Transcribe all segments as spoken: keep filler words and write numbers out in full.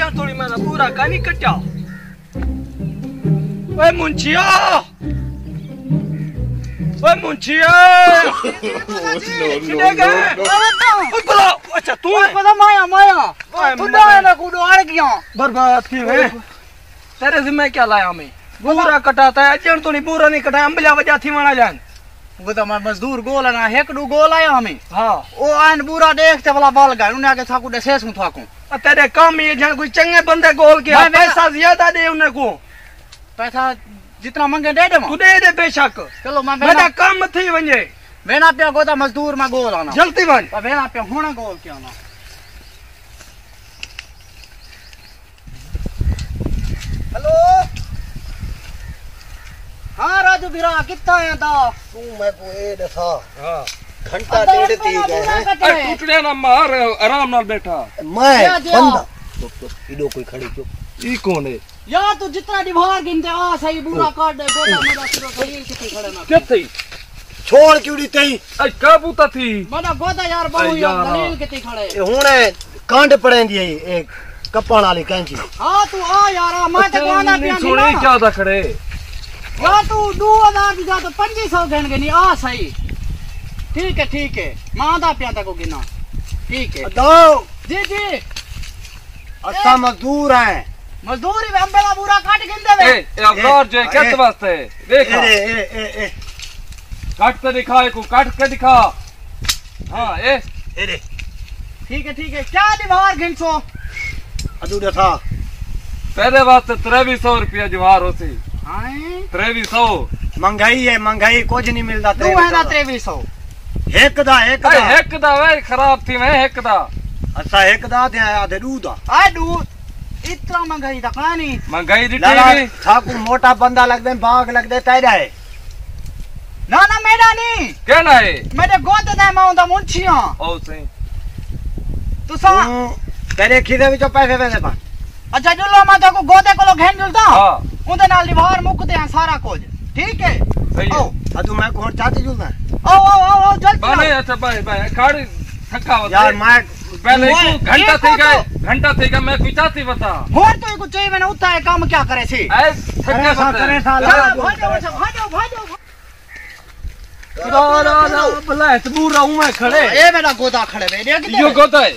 अजा थोड़ी मेरा पूरा कानी कटा ओए मुंशिया ओए मुंशिया किधर गए बोला अच्छा तू पता माया माया तू ना ना कूदो अड़ गया बर्बाद की है तेरे जिम्मे क्या लाया मैं पूरा कटाता है अजन तो नहीं पूरा नहीं कटाया अंबलिया वजह थी माना जान वो तो मैं मजदूर गोल ना एक दो गोल आया हमें हां ओ आन पूरा देखते वाला बाल गए उन्हें आगे थाकू देसेस हूं थाकू तेरे काम ये जन कोई चंगे बंदे गोल के पैसा ज्यादा दे उन्हें को पैसा जितना मांगे दे दे तू दे दे बेशक चलो मैं मेरा काम थी वने बेना पे गोदा मजदूर में गोल आना जल्दी बन बेना पे होना गोल क्या ना हेलो हाँ राजू बिरा कितना है ता तू मैं को ए दसा हां घंटा डेढ़ ती गए हैं अरे टूटने ना मार आराम नाल बैठा मैं बंदा चुप चुप इडो कोई खड़ी चुप ई कौन है यार तू जितना डिवार गिनते आ सही बुरा काट दे गोदा मेरा सिरो सही कितनी खड़े ना क्या थी छोड़ क्यों दी तई अ का बूता थी मेरा गोदा यार बहु यार दलील कितनी खड़े ए हुने कांड पड़ेंदी है एक कपाण वाली कैंची हां तू आ यार मैं तो गाना पिया सुने क्या था खड़े या तू दो हज़ार दी जा तो पच्चीस सौ गन गनी आ सही ठीक है ठीक है मांदा पिया तक को गिना ठीक है दो जी जी अच्छा मजदूर है मजदूरी में अंबेला पूरा काट गिन देवे ए ए अवतार जो किस वास्ते देखा ए ए ए ए काट के दिखा को काट के दिखा हां ए ए रे ठीक है ठीक है क्या दीवार गिन सो अदू दसा पहले वास्ते तेईस सौ रुपया जवार होती हां तेईस सौ महंगाई है महंगाई कुछ नहीं मिलता तू है ना तेईस सौ एक दा एक दा एक दा वे खराब थी मैं एक दा अच्छा एक दा थे आधे दूध आ दूध इतना महंगाई दा कहानी महंगाई दी टीवी ठाकुर मोटा बंदा लग दे भाग लग दे तेरा है ना ना मेरा नहीं कहना है मेरे गोद दे मैं उदा मुंशिया ओ सही तू सा तेरे खिदे विचो पैसे वेदे पा अच्छा जुल्लो मैं तो गोदे कोलो घेन जुलता हां उदे नाल दीवार मुकते हैं सारा कुछ ठीक है सही है अदू मैं कौन चाहती जुलना ओ ओ ओ ओ जल्दी बाने अच्छा भाई भाई खाड़ी थका होता यार मैं पहले घंटा थी गए घंटा थी गए मैं कुछ चाहती बता और तो कुछ चाहिए मैंने उतना है काम क्या करे सी ऐ थके करे साल भाजो भाजो भाजो ला ला ला भला सबूर रहूं मैं खड़े ए मेरा गोदा खड़े बे देख यो गोदा है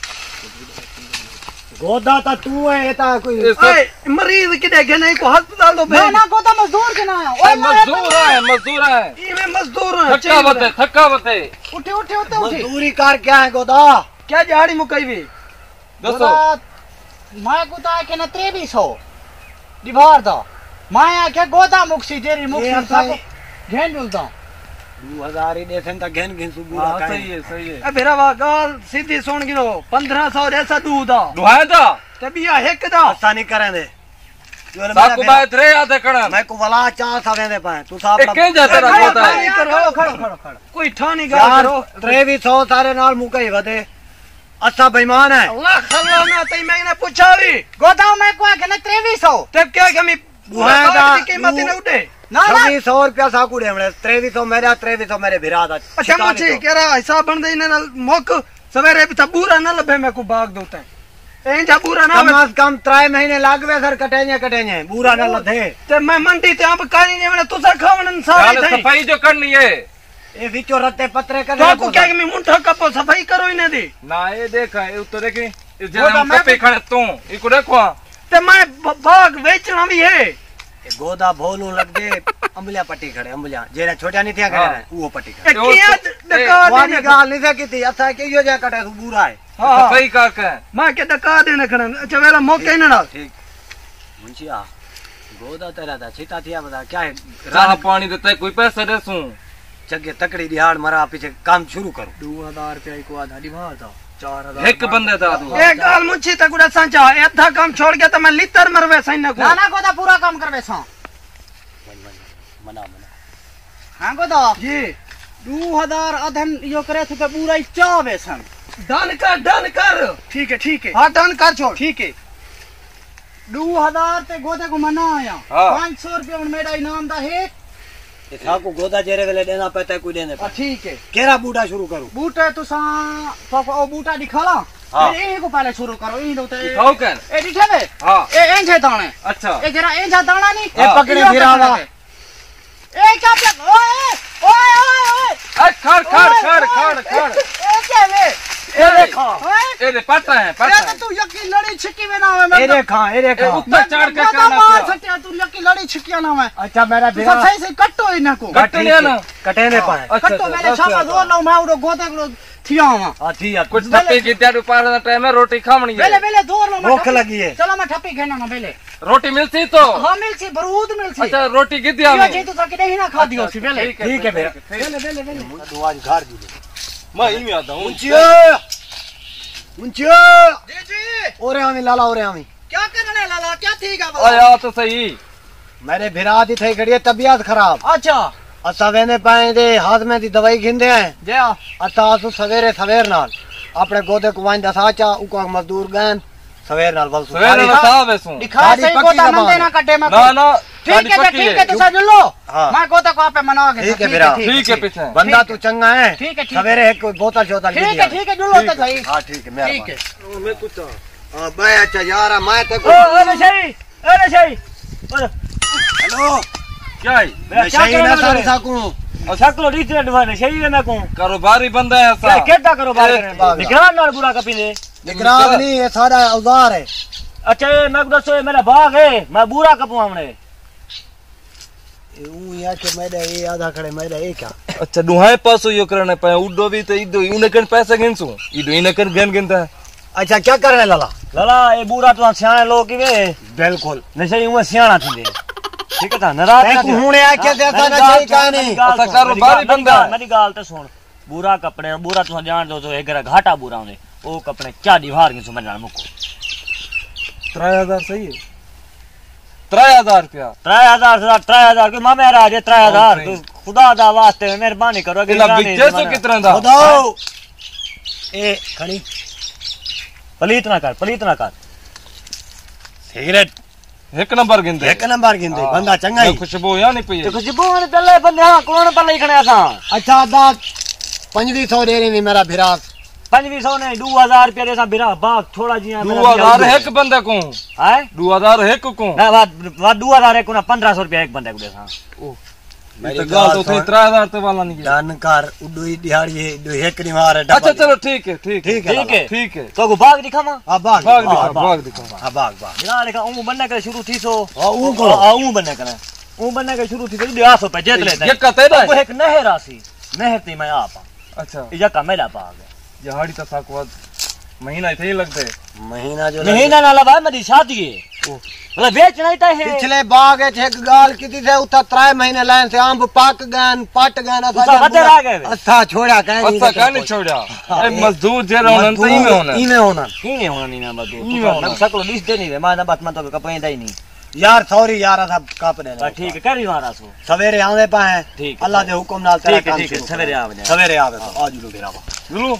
गोदा ता तू है एता कोई ओए मरीज किदे गने को अस्पताल तो ना ना गोदा मजदूर के ना ओए मजदूर है मजदूर है ई में मजदूर है थका बते थका बते उठे उठे उठे मजदूरी कार क्या है गोदा क्या झाड़ी मुकाई भी दोस्तों मैं गोदा के ना तेईस सौ दीवार दा मैं के गोदा मुक्सी जेरी मुक्सी सब घेन जुलता दो हज़ार ही देसन ता घेन घेन सुबुरा हां सही है सही है ए मेरा वागाल सीधी सुन गिरो पंद्रह सौ ऐसा दूध दा दुहाए दा तबिया एक दा ऐसा नहीं करे दे साकू बाय रे आधे कड़ा मैं को वला चार सवे दे पाए तू साहब के जाता रखता है खड़ो खड़ो खड़ो खड़ो कोई ठानी गा करो तेईस सौ सारे नाल मुकई वदे अच्छा बेईमान है अल्लाह खल्ला ना तई मैंने पूछा भी गोदा में को के ना तेईस सौ तब क्या कमी दुहाए दा कीमत न उठे ना ना छब्बीस सौ रुपया साकू दे हमने तेईस सौ मेरा तेईस सौ मेरे भिरा दा अच्छा मुझे कह रहा हिसाब बन दे न मोक सवेरे भी तबूरा न लबे मैं को भाग दोता है ए जा पूरा ना कम से कम त्रै महीने लागवे सर कटेने कटेने पूरा न लथे ते मैं मंडी ते अब कानी ने मैंने तुसा खावन सारी सफाई जो करनी है ए विचो रत्ते पत्रे कर तो को क्या कि मैं मुंठा कपो सफाई करो ही न दे ना ये देखा ये तो देखे इस जगह में कपे खड़े तू इको देखो ते मैं भाग बेचना भी है गोदा भोलू लग दे अंबलिया पट्टी खड़े अंबलिया जेरा छोटा नहीं थिया खड़े वो पट्टी खड़े किया डका वाली गाल नहीं थे किती अच्छा के यो जा कटे बुरा है सफाई का के मैं के डका देने खड़े अच्छा वेला मौके न ना ठीक मुंशिया गोदा तेरा था छिता थिया बता क्या है राह पानी देता है कोई पैसा देसू जगे तकड़ी दिहाड़ मरा पीछे काम शुरू करो दो हज़ार रुपया को आधा दीवार था चार हज़ार एक बंदे था एक गाल मुंशी तक उड़ा सांचा आधा काम छोड़ गया तो मैं लितर मरवे सैन को ना ना गोदा पूरा काम करवे सा मना मना हां गोदा जी दो हज़ार अधन यो करे थे पूरा ही चावे सन डन कर डन कर ठीक है ठीक है हां डन कर छोड़ ठीक है दो हज़ार ते गोदे को मना आया पाँच सौ रुपया मेरा इनाम दा है को गोदा जेरे वेले देना पड़ता है कोई देने ठीक है केरा बूटा शुरू करूं बूटा तो सा तो ओ बूटा दिखाला हाँ। ए को पहले शुरू करो ई दो ते खाओ कर ए दिखे वे हां ए एंजे दाने अच्छा ए जरा एंजा दाना नहीं ए पकड़े फिरावा ए क्या पे ओए ओए ओए ए खड़ खड़ खड़ खड़ खड़ ए क्या वे ए देखो ए दे पता है पता है तू यकी लड़ी छिकी में ना है ए देखा ए देखा ऊपर चढ़ के करना करना सकते तू यकी लड़ी छिकिया ना है अच्छा मेरा तू सही से कट्टो ही ना को कट लिया ना कटे ने पाए कट्टो मैंने छापा जोर लो मैं उड़ो गोते को थिया हूं हां ठीक है कुछ टप्पी की त्यार ऊपर ना टाइम में रोटी खावनी है बेले बेले जोर लो भूख लगी है चलो मैं ठप्पी खाना ना बेले रोटी मिलती तो हां मिलसी बरूद मिलसी अच्छा रोटी की दिया ये जी तो सके नहीं ना खा दियो सी बेले ठीक है मेरा बेले बेले बेले तू आज घर दी मैं ही में आता हूं मुंचियो मुंचियो जी जी ओरे आमी लाला ओरे आमी क्या करने लाला क्या ठीक है ओ यार तो सही मेरे भिरा दी थे घड़ी तबीयत खराब अच्छा असा वेने पाए दे हाथ में दी दवाई खिंदे हैं जे असा असु सवेरे सवेर नाल अपने गोदे को वाइन दसाचा उको मजदूर गन सवेर नाल बल सवेरे ना साहब ऐसो दिखा सही गोता मंदे ना कटे में ना ना ठीक है ठीक है तो समझ लो हाँ। मैं गोता को आपे मना के ठीक है मेरा ठीक है पीछे बंदा तू चंगा है ठीक है, ठीक सवेरे एक कोई बोतल शोतल ठीक है ठीक है जुलो तो सही हां ठीक है मेरा ठीक है मैं कुछ हां भाई अच्छा यार मैं तो ओ अरे सही अरे सही हेलो क्या है मैं सही ना सारी सकूं सकलो रीचेंट वाले सही है मैं कहूं कारोबारी बंदा है ऐसा केटा करो बात करें निगरान नाल बुरा कपी ने निगरान नहीं ये सारा औजार है अच्छा ये मैं दसो ये मेरा बाग है मैं बुरा कपू हमने ऊ या के मेरे ये आधा खड़े मेरे ये क्या अच्छा दुहाए पासो यो करने पे उडो भी तो इदो उने कन पैसे गिनसु इदो इने कन गन गिनता है अच्छा क्या करने लाला लाला ये बुरा तो सियाणे लोग की वे बिल्कुल नशे हुए सियाणा थी ठीक है था नाराज तै को हुणे आ के देता ना सही कहानी अच्छा कारोबारी बंदा है मेरी गाल तो सुन बुरा कपड़े बुरा तो जान दो तो एक घाटा बुरा होने ओ कपड़े क्या दीवार की समझ ना मुको त्रै हजार सही है त्रै हजार रुपया त्रै हजार से त्रै हजार के मामे राजे त्रै हजार तो खुदा दा वास्ते मेहरबानी करो कि इना बिके सो कितना दा बताओ ए खड़ी पलीत ना कर पलीत ना कर सिगरेट एक नंबर गिनदे एक नंबर गिनदे बंदा चंगा ही खुशबू या नहीं पई तो खुशबू ने पहले बंदे हां कौन पर नहीं खणे असा अच्छा दाद पंजवी सौ दे रही मेरा भिरास पंजवी सौ ने दो हजार रुपया देसा बिरा बाग थोड़ा जिया दो हजार एक बंदे को है दो हजार एक को ना बात बात दो हजार एक को ना पंद्रह सौ रुपया एक बंदे को देसा ओ मेरी गाल तो थे त्रै हजार ते वाला नहीं जानकार उडोई दिहाड़ी है दो एक नहीं मारे अच्छा चलो ठीक है ठीक ठीक है ठीक है ठीक है तो को बाग दिखावा हां बाग भाग दिखा भाग दिखा हां बाग बाग बिना लेखा ऊ बनने के शुरू थी सो हां ऊ को हां ऊ बनने के ऊ बनने के शुरू थी तो दो सौ पे जेत लेते ये कहते ना वो एक नहर आसी नहर थी मैं आपा अच्छा इजा का मेला बाग दिहाड़ी तो साकवा महीना थे ही लगते महीना जो महीना ना लगा मेरी शादी है मतलब बेचना ही है पिछले बाग है एक गाल किती थे उता त्रै महीने लाइन से आंब पाक गन पट गन उसा बदर आ गए अच्छा छोड़ा कहीं अच्छा का नहीं छोड़ा ए मजदूर जे रहन तो ही में होना ही में होना ही नहीं होना नहीं ना बदू मैं सकलो लिस्ट दे नहीं वे मैं ना बात मत कपड़े दई नहीं यार सॉरी यार सब कापने बस ठीक है करी मारा सो सवेरे आवे पाए ठीक है। अल्लाह दे हुक्म नाल तेरा ठीक है काम ठीक है शुरू सवेरे आवे जाए। सवेरे आवे तो आज लो बेरावा गुरु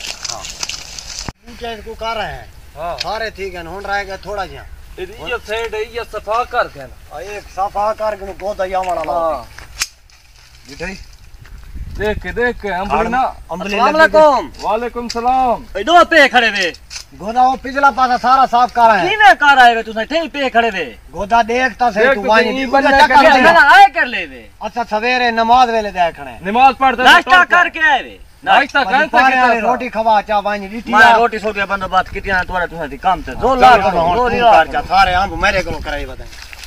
पूछे को कर रहे हैं हां सारे ठीक है होन रहेगा थोड़ा जिया ये साइड है ये सफा कर देना एक सफा कर के को दया वाला ला हां जिठई देख के देख के अंबली ना अंबली अस्सलाम वालेकुम वालेकुम सलाम ए दो पे खड़े वे गोदा वो पिछला पासा सारा साफ कर रहे हैं किने कर आए वे तू ठे पे खड़े वे गोदा देखता से देख तू तो वानी सही, दी बंदा उधर कर चक्कर ले। ना दे। ना आए कर ले वे अच्छा सवेरे नमाज वेले देखने नमाज पढ़ते नाश्ता करके आए वे नाश्ता कर पारे वाले रोटी खवा चा वानी रीटी मैं रोटी सो के बंदो बात कितना तुम्हारा तुम्हारी काम से दो चल लाख करो, दो तू लाख कर जा सारे हम मेरे को कराई बताए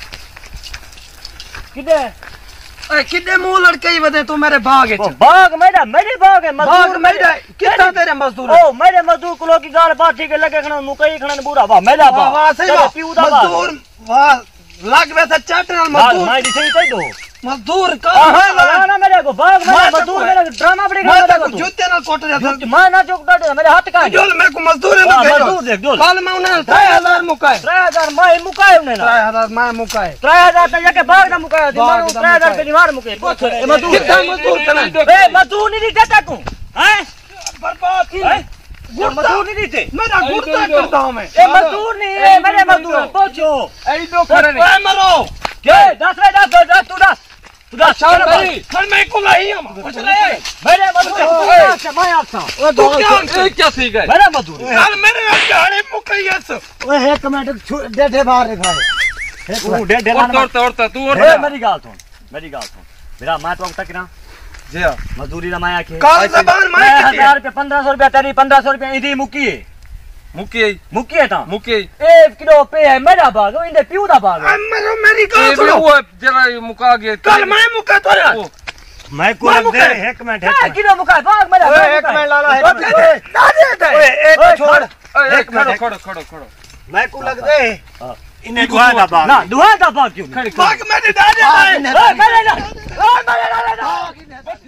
किदे ए कितने मुंह लड़के ही बते तू मेरे भाग है बाग मेरा मेरे बाग है भाग मजदूर मेरा कितना तेरे मजदूर ओ मेरे मजदूर कुलो की गाल बात ठीक है लगे खना मुकई खना बुरा वाह मेरा वाह वाह सही बात मजदूर मजदूर वाह लग वैसे चाटनल मजदूर मैं दिसे कह दो मजदूर का हां ना मेरे को बाग मेरा मजदूर मेरा ड्रामा पड़ेगा मेरे को जूते ना कोट जाता मैं ना चौक डाटे मेरे हाथ का जोल मेरे को मजदूर है हाँ, मैं मजदूर देख, जोल। कल मैं उन्हें ढाई हजार मुकाए त्रै हजार मैं मुकाए उन्हें ना ढाई हजार मैं मुकाए त्रै हजार तक जाके बाग ना मुकाए दिमाग त्रै हजार पे निवार मुके ए मजदूर कितना मजदूर करना ए मजदूर नहीं देता तू हैं बर्बाद की मजदूर नहीं देते मेरा गुर्दा करता हूं मैं ए मजदूर नहीं है मेरे मजदूर पूछो ए दो खड़े नहीं ए मरो के दस रे दस दस तू दस खुदा शान भाई खल मैं को लाई हम कुछ ले मेरे मजदूर से मैं आता ओ दो ए क्या सी गए मेरे मजदूर कल मेरे गाड़ी मुकैयस ओए एक मिनट डेढ़े बाहर रे भाई तू डे डे और तोड़ तोड़ तू और मेरी गाल सुन मेरी गाल सुन मेरा मैं तो तक ना जी हां मजदूरी दा माया के कल जबान मैं हजार रुपए पंद्रह सौ रुपए तेरी पंद्रह सौ रुपए इदी मुकी है मुकी है मुकी है ता मुकी एक किलो पे है मेरा बाग इंदे प्यू दा बाग मरो मेरी गाल सुनो वो जरा मुका गया कल मैं मुका तोरा मैं को लग दे एक मिनट एक किलो मुका बाग मेरा ओए एक मिनट लाला एक मिनट ना दे दे ओए एक छोड़ एक खड़ो खड़ो खड़ो खड़ो मैं को लग दे इन्हें दुआ दा बाग ना दुआ दा बाग क्यों बाग मैंने डाले मेरे ना मेरे ना